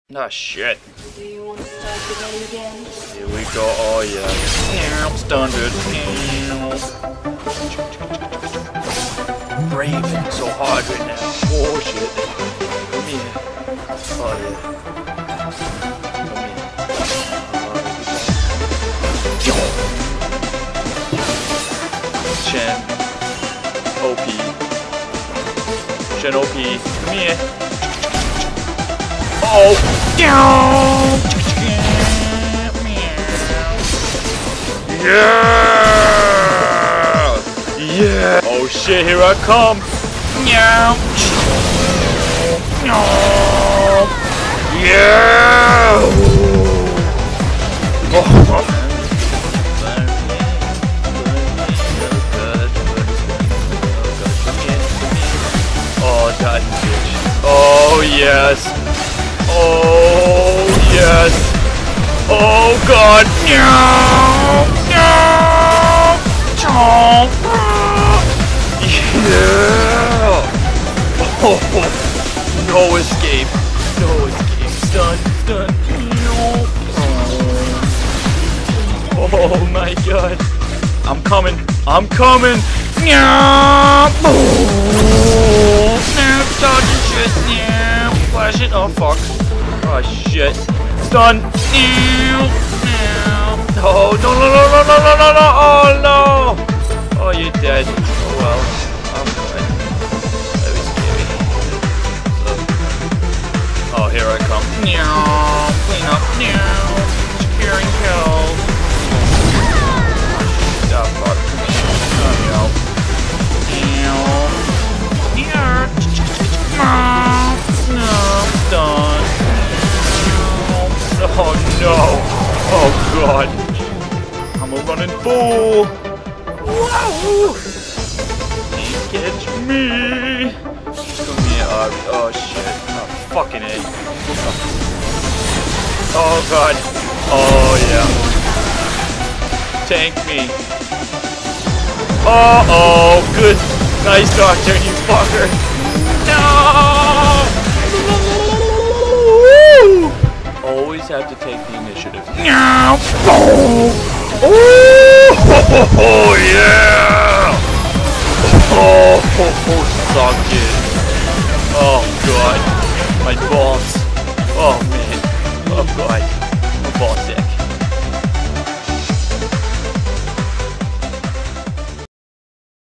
Ah, shit. Do you want to start the game again? Here we go. Oh, yeah. I'm stunned, dude. Braving so hard right now. Oh, shit. Come here. Oh, yeah. Come here. Kennen OP. Come here. Oh! Yeah! Yeah! Oh shit, here I come! Yeah! Yeah! Oh, that bitch. Oh, yes! Oh, yes! Oh, God! No! No! Yeah! Oh, no escape! No escape! Stun! Stun! No! Oh, my God! I'm coming! I'm coming! No! Oh, no! Dodging shit! No! Flash it! Oh, fuck! Oh shit! Stun! Oh no no no no no no no no! Oh no! Oh, you're dead. Oh well, I'm good. That was scary. Oh, here I come. Clean up. Securing kills. Oh fuck! Oh no! Stun! Oh no! Oh god! I'm a running fool! Wow! Can't catch me! Come here, oh shit! Oh fucking A! Oh god! Oh yeah! Tank me! Oh! Good! Nice doctor, you fucker! No! Always have to take the initiative. Oh, yeah! Oh, suck it. Oh god, my balls. Oh man. Oh god, my balls.